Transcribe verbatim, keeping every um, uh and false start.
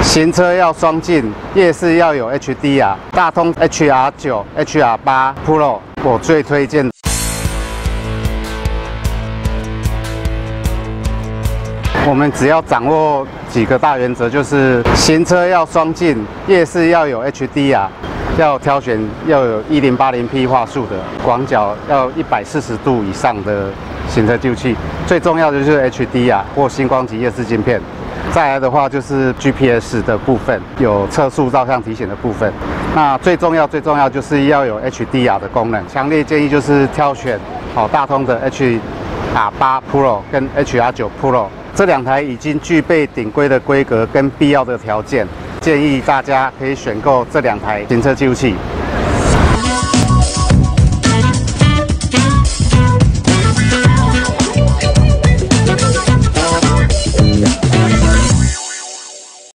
行车要双进，夜视要有 H D R， 大通 H R 九、H R 八 Pro 我最推荐。我们只要掌握几个大原则，就是行车要双进，夜视要有 H D R， 要挑选要有一零八零 P 画素的，广角要一百四十度以上的行车记录器。最重要的就是 H D R 或星光级夜视镜片。再来的话就是 G P S 的部分，有测速照相提醒的部分。那最重要最重要就是要有 H D R 的功能。强烈建议就是挑选好大通的 H R 八 Pro 跟 H R 九 Pro。这两台已经具备顶规的规格跟必要的条件，建议大家可以选购这两台行车记录器。